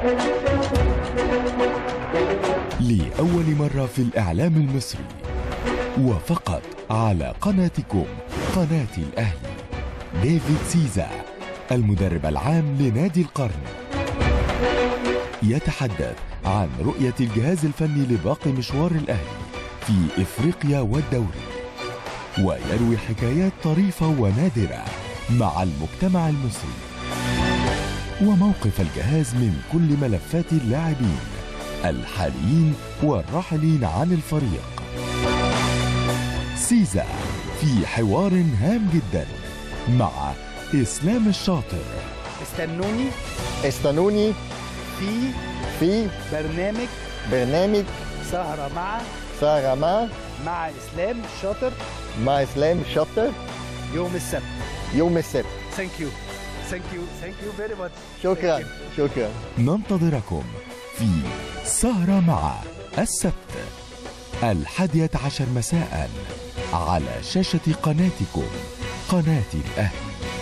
لأول مرة في الإعلام المصري وفقط على قناتكم قناة الأهلي، ديفيد سيزا المدرب العام لنادي القرن يتحدث عن رؤية الجهاز الفني لباقي مشوار الأهلي في إفريقيا والدوري، ويروي حكايات طريفة ونادرة مع المجتمع المصري وموقف الجهاز من كل ملفات اللاعبين الحاليين والراحلين عن الفريق. سيزا في حوار هام جدا مع إسلام الشاطر. استنوني في برنامج سهرة مع إسلام الشاطر يوم السبت. Thank you very much. شكرا. ننتظركم في سهرة مع السبت 11 مساء على شاشة قناتكم قناة الأهلي.